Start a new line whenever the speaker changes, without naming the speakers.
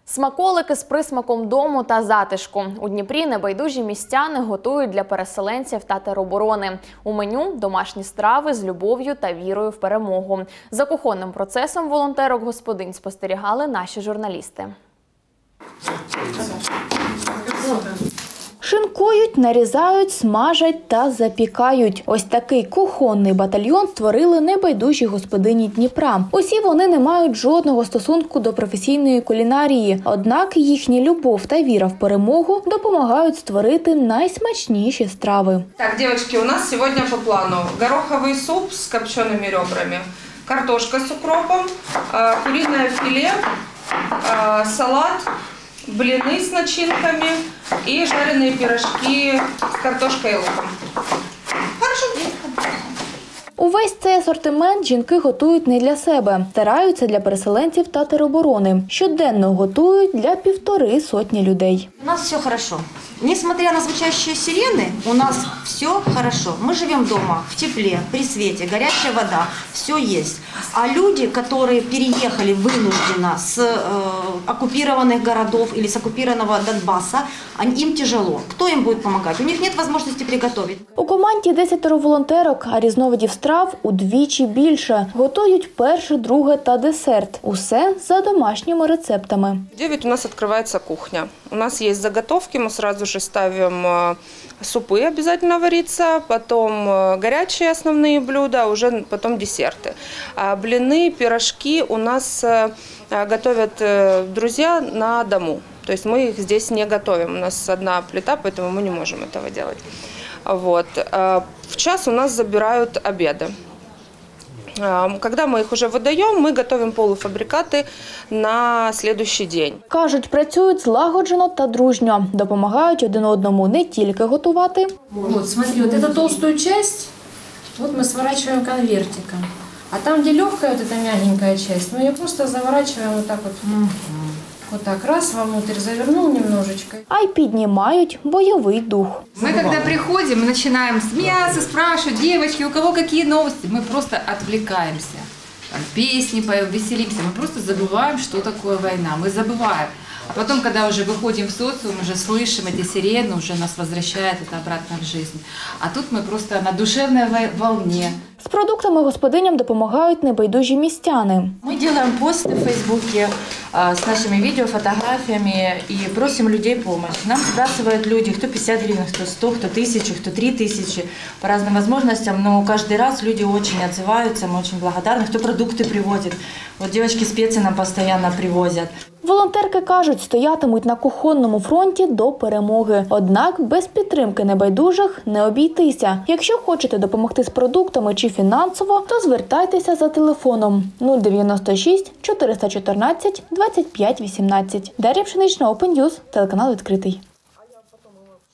Смаколики з присмаком дому та затишку. У Дніпрі небайдужі містяни готують для переселенців та тероборони. У меню – домашні страви з любов'ю та вірою в перемогу. За кухонним процесом волонтерок-господинь спостерігали наші журналісти.
Шинкують, нарізають, смажать та запікають. Ось такий кухонний батальйон створили небайдужі господині Дніпра. Усі вони не мають жодного стосунку до професійної кулінарії. Однак їхня любов та віра в перемогу допомагають створити найсмачніші страви.
Так, девочки, у нас сегодня по плану гороховый суп с копчеными ребрами, картошка с укропом, куриное филе, салат, блины с начинками и жареные пирожки с картошкой и луком. Хорошо.
Увесь цей асортимент жінки готують не для себе. Стараються для переселенців та тероборони. Щоденно готують для 150 людей.
У нас все хорошо. Несмотря на звучащие сирены, у нас все хорошо. Мы живем дома, в тепле, при свете, горячая вода, все есть. А люди, которые переехали вынужденно с оккупированных городов или с оккупированного Донбасса, им тяжело. Кто им будет помогать? У них нет возможности приготовить.
У команді 10 волонтерок, а різновидів страв удвічі більше. Готують перше, друге та десерт. Усе за домашніми рецептами.
В 9 у нас открывается кухня. У нас есть заготовки, мы сразу же ставим супы обязательно вариться, потом горячие основные блюда, уже потом десерты. Блины, пирожки у нас готовят друзья на дому. То есть мы их здесь не готовим. У нас одна плита, поэтому мы не можем этого делать. Вот. В час у нас забирают обеды. Когда мы их уже выдаем, мы готовим полуфабрикаты на следующий день.
Кажуть, працюють злагоджено та дружньо. Допомагають один одному не тільки готувати.
Вот, смотри, вот эту толстую часть вот мы сворачиваем конвертиком. А там, где легкая вот эта мягенькая часть, мы ее просто заворачиваем вот так вот. Вот так, раз вовнутрь завернул немножечко.
А й піднімають бойовий дух.
Мы когда приходим, мы начинаем смеяться, спрашивать, девочки, у кого какие новости. Мы просто отвлекаемся. Там, песни поем, веселимся. Мы просто забываем, что такое война. Мы забываем. А потом, когда уже выходим в социум, уже слышим эти сирены, уже нас возвращает это обратно в жизнь. А тут мы просто на душевной волне.
З продуктами господиням допомагають небайдужі містяни.
Мы делаем посты в Фейсбуке с нашими видео, фотографиями и просим людей помощи. Нам сбрасывают люди, кто 50 гривен, кто 100, кто 1000, кто 3000, по разным возможностям. Но каждый раз люди очень отзываются, мы очень благодарны, кто продукты привозит. Вот девочки специи нам постоянно привозят.
Волонтерки кажуть, стоятимуть на кухонному фронті до перемоги. Однак без підтримки небайдужих не обійтися. Якщо хочете допомогти з продуктами чи фінансово, то звертайтеся за телефоном 096 414 25 18. Дар'я Пшенична, Open News, телеканал відкритий.